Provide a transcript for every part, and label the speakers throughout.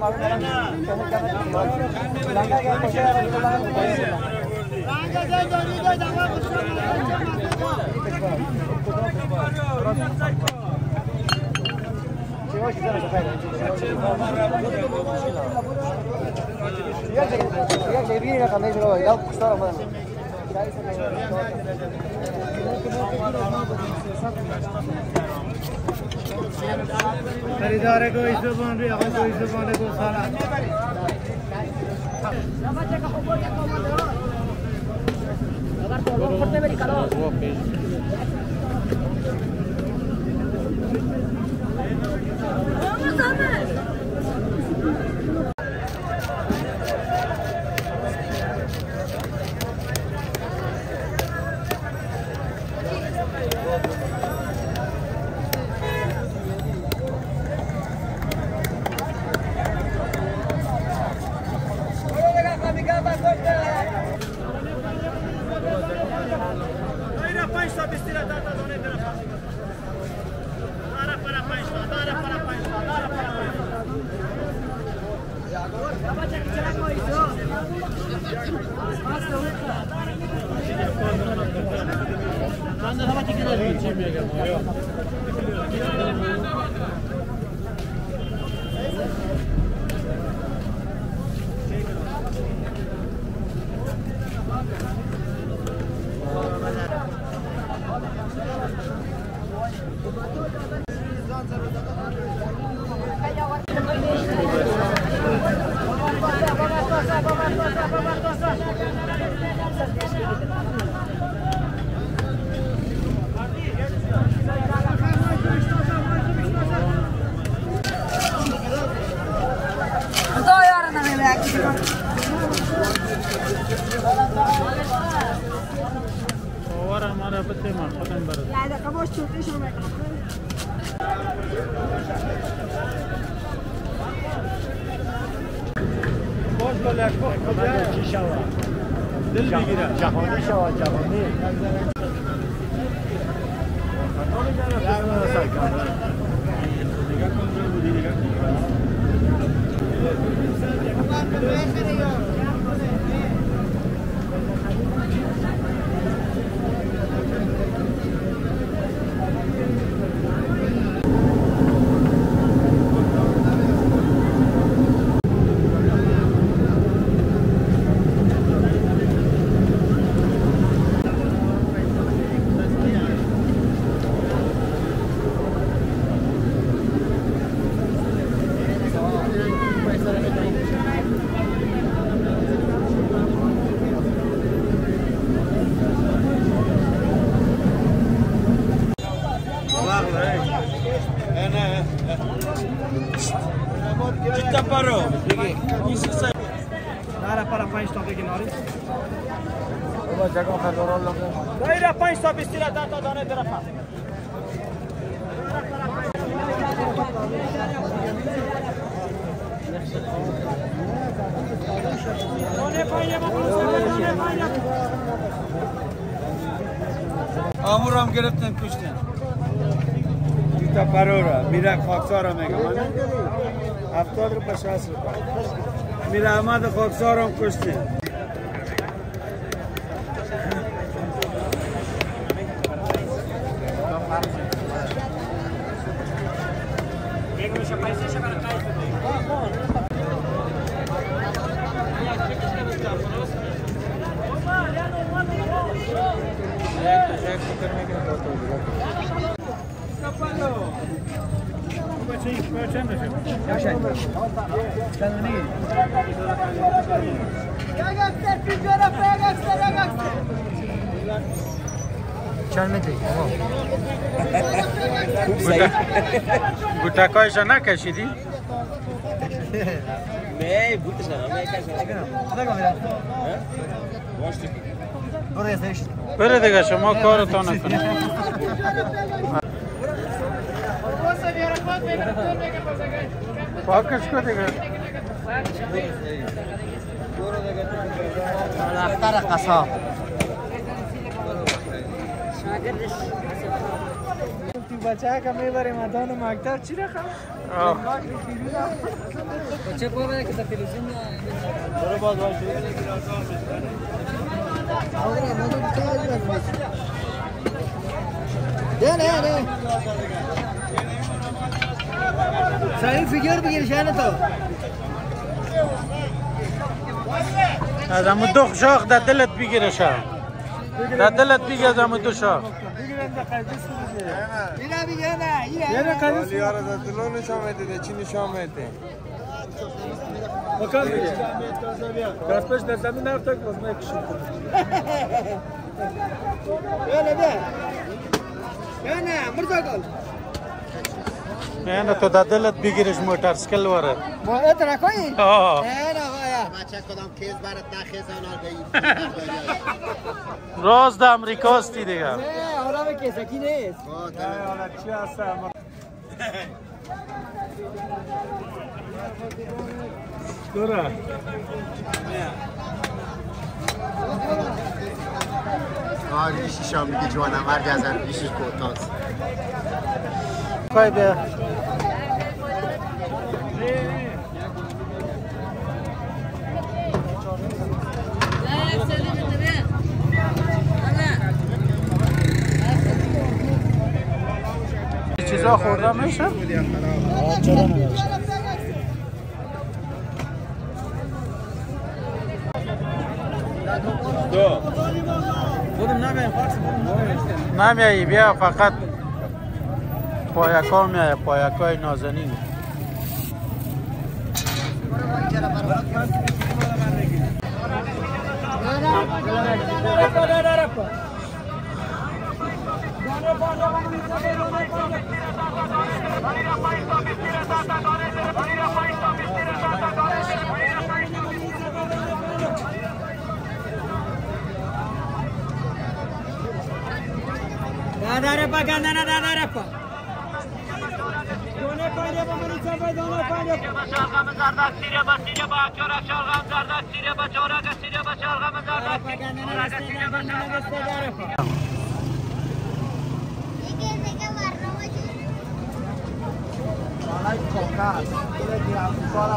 Speaker 1: खरीदारे को इस ज़बान भी आगे को इस ज़बान को सारा और हमारा बच्चे मार पतंग बर याद कब छोटे शो में बोल को लेको शीशावा दिल भी गिरा जहानी शवा जहानी para país stop aqui na hora. Vou já com o carro logo. Vai ir a país stop estira data da onde era fácil. آمورم گرفتن کشتن تا پرورا میره خاکسارم میگم 70 روپیه 60 روپیه میره احمد خاکسارم کشتن گوتکایش نکشیدی؟
Speaker 2: نه بوتش
Speaker 1: بره دیگه شما کارتان نکنید پاکش کن دیگه
Speaker 3: اختر قصاب
Speaker 2: بچه که میبریم ادان مکتب چی رقم؟ بچه بابا که در تلویزیون برو باز باشه نه سعی فیگر بگیر شانه تو
Speaker 1: از همون دو شاخ در دلت بگیره شا در دلت بگیر از همون دو شاخ
Speaker 2: اینا بگیر نه یه
Speaker 3: قدیس یارو در دلو نشان میده چی نشان میده
Speaker 1: مکان بگیر دست پش در زمین نفتک باز میکشیم
Speaker 2: یا نه مرزا گل
Speaker 1: نه تو در دلت بگیرش موترسکل واره
Speaker 2: ما اترا کوئی؟ نه
Speaker 4: بچه کدام کیز برات نخیزانار گئی
Speaker 1: راز در امریکاستی دیگه
Speaker 2: نه آرام کیسکی نیست
Speaker 1: حالا چی هستم دوره
Speaker 4: ریشیش هم میگه جوانم مرگ از ریشیش کوتاست
Speaker 1: خواهی بیا چیزا خورده میشه؟ چرا نمیشه؟ نمیایی بیا فقط پایکا میایی پایکای نازنین
Speaker 2: Dada repa, gandana dada repa. Done pande ba mari sabai done pande. Shalgam zardak siriya ba chora shalgam zardak siriya ba chora ka siriya ba shalgam zardak. Gandana rasta dada repa. Ike warno maju. Malai kokas. Kile gira sola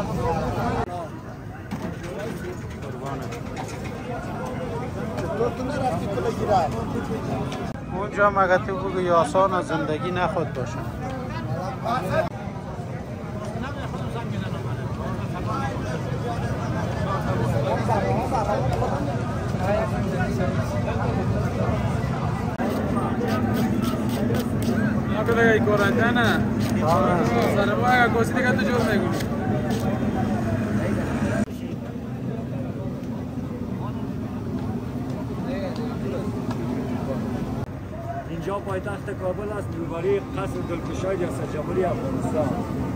Speaker 2: تو نرفتی کلا گیرم
Speaker 1: اونجا مگه تو بگو یاسان زندگی نخواد باشه نکنه ای کورنده نه سر ما اگه کوسی دیگه تو جور میگونی
Speaker 5: اینجا پایتخت کابل است روبروی قصر دلکشای ریاست جمهوری افغانستان.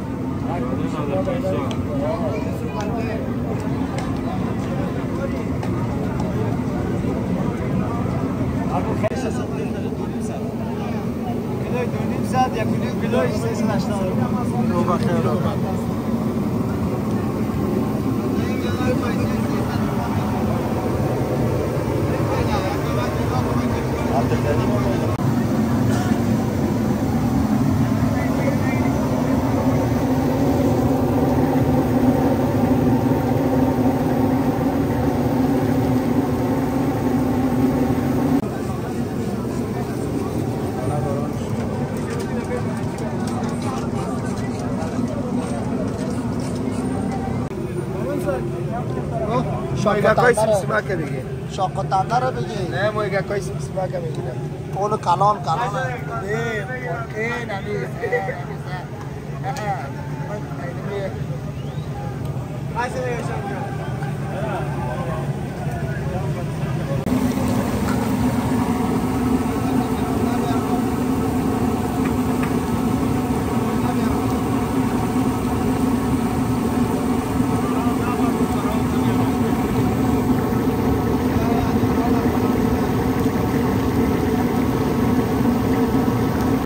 Speaker 3: مویگاکای سمسمکه بگی
Speaker 4: شاقتنده رو بگی
Speaker 3: نه مویگاکای سمسمکه میگیرم
Speaker 4: اونو کلان
Speaker 3: این